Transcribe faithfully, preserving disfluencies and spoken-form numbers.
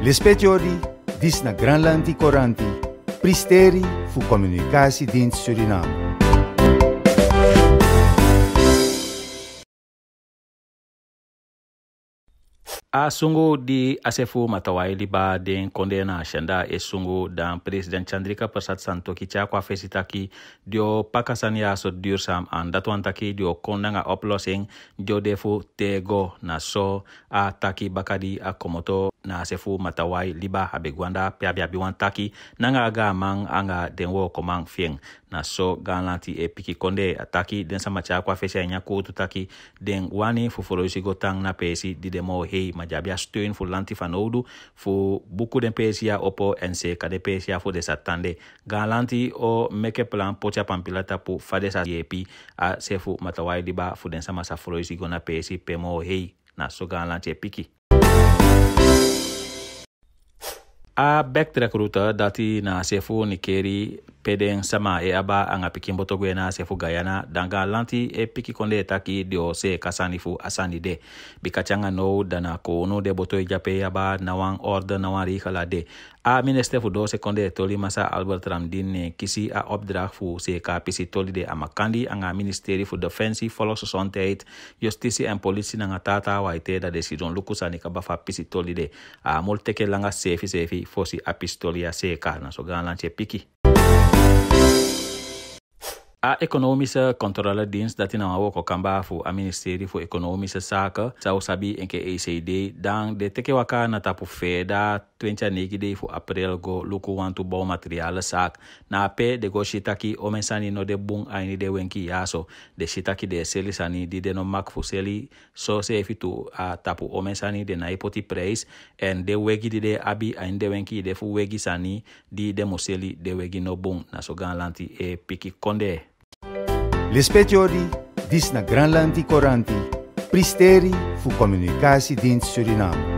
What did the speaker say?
L'espetiori dis na Granlandi Coranti, pristeri fu Communicatiedienst Suriname. A sungu di asefu matawai liba den kondena shanda e sungu dan President Chandrika Persat Santoki cha kwa fesitaki dio pakasania so duursam an datuantaki dio kondanga oplossing dio defu tego na so a taki bakadi a komoto na asefu matawai liba habegwanda piabia biwantaki nanga aga mang anga denwo komang fieng na so galanti e piki konde ataki den sama cha kwa fesia nya ko tutaki den wani fu forosi gotang na pesi di demo hei majabia steun fu lanti fanodu fu buku den pesia opo nc kade pesia fu desatande galanti o meke plan pocha pampilata pu fadesa yepi a sefu matawai liba fu den sama sa forosi gona pesi pemo hei na so galanti e piki a backtrack route dati na sefu nikeri pedeng sama e aba anga pikimbo togwe na sefu Guyana danga lanti e piki konde taki dio se kasani fu asani de bikachanga no dana ko no de boto jape aba nawang order nawari kala de a minister fu do sekonde toli masa Albert Ramdin ne kisi a opdracht fu se ka pisi toli de amakandi anga ministeri fu defensie volksgezondheid justitie en politie nanga tata waite da decidon lukusani ka bafa pisi toli de a molteke langa sefi sefi fosi a pistolia se ka na so galanche piki a economische controledienst dat in een woko kamba fu a ministerie fu economische zaken zou sabi enke E C D dan de teke waka na tapu feda twintig negide fu april go luku wantu bouwmaterialen zaak na pe de go shitaki omensani no de bung aini de wenki yaso de shitaki de selisani di de no mak fu seli so se fitu a tapu omensani de na ipoti prijs en de wegi di de abi aini de wenki de fu wegi sani di de museli de wegi no bung na so ganlanti e piki konde. L'espetiori dis na Granlandi Coranti, pristeri fu Communicatiedienst Suriname.